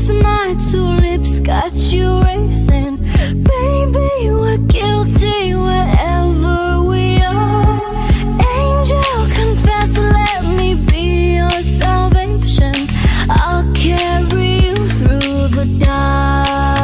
kiss my two lips got you racing. Baby, we're guilty wherever we are. Angel, confess, let me be your salvation. I'll carry you through the dark.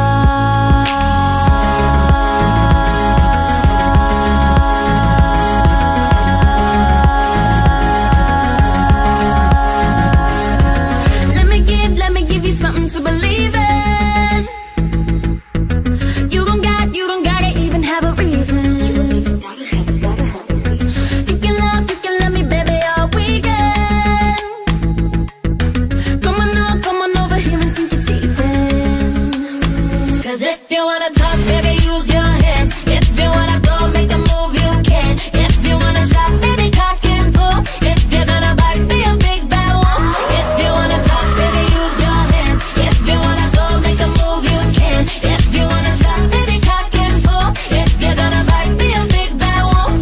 Let me give you something to believe in. You don't gotta even have a reason. You can love me, baby, all weekend. Come on over here and sink your teeth in. 'Cause if you wanna talk, baby, use your hands. If you wanna go, make a move, you can. If you wanna shop, baby, cock and pull. If you're gonna bite, be a big bad wolf. If you wanna talk, baby, use your hands. If you wanna go, make a move, you can. If you wanna shop, baby, cock and pull. If you're gonna bite, be a big bad wolf.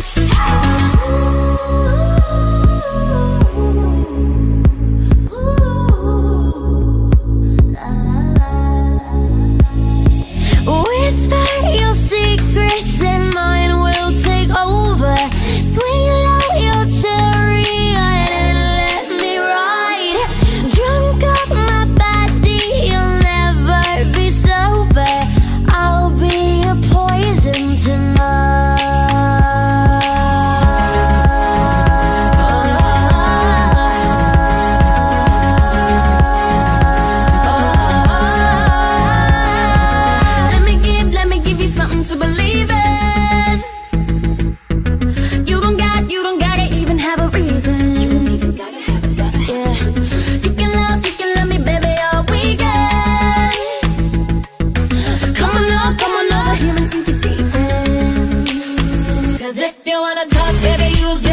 Whisper your secrets and mine will take over. Swing low your chariot and let me ride. Drunk off my body, you'll never be sober. I'll be a poison tonight. Let me give you something to believe in. You don't gotta even have a reason. Yeah. You can love me, baby, all weekend. Come on over here and sink your teeth in. 'Cause if you wanna talk, baby, use your